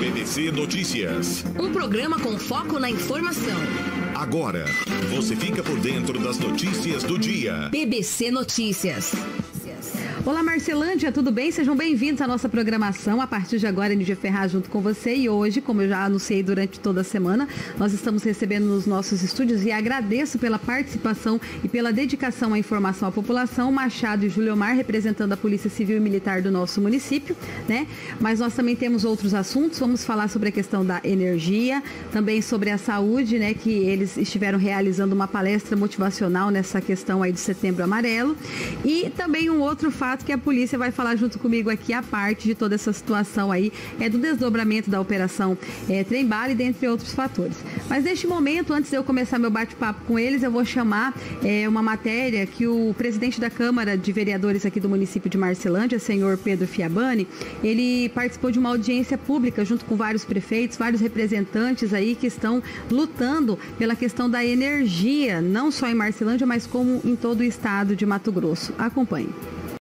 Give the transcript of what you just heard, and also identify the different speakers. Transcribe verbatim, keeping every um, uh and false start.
Speaker 1: B B C Notícias.
Speaker 2: Um programa com foco na informação.
Speaker 1: Agora, você fica por dentro das notícias do dia.
Speaker 2: B B C Notícias.
Speaker 3: Olá, Marcelândia, tudo bem? Sejam bem-vindos à nossa programação. A partir de agora, Nídia Ferraz junto com você. E hoje, como eu já anunciei durante toda a semana, nós estamos recebendo nos nossos estúdios, e agradeço pela participação e pela dedicação à informação à população, Machado e Juliomar, representando a Polícia Civil e Militar do nosso município, né? Mas nós também temos outros assuntos. Vamos falar sobre a questão da energia, também sobre a saúde, né? Que eles estiveram realizando uma palestra motivacional nessa questão aí do Setembro Amarelo. E também um outro fato que a polícia vai falar junto comigo aqui, a parte de toda essa situação aí, é do desdobramento da operação é, Trem-Bala, dentre outros fatores. Mas neste momento, antes de eu começar meu bate-papo com eles, eu vou chamar é, uma matéria que o presidente da Câmara de Vereadores aqui do município de Marcelândia, senhor Pedro Fiabani, ele participou de uma audiência pública junto com vários prefeitos, vários representantes aí que estão lutando pela questão da energia, não só em Marcelândia, mas como em todo o estado de Mato Grosso. Acompanhe.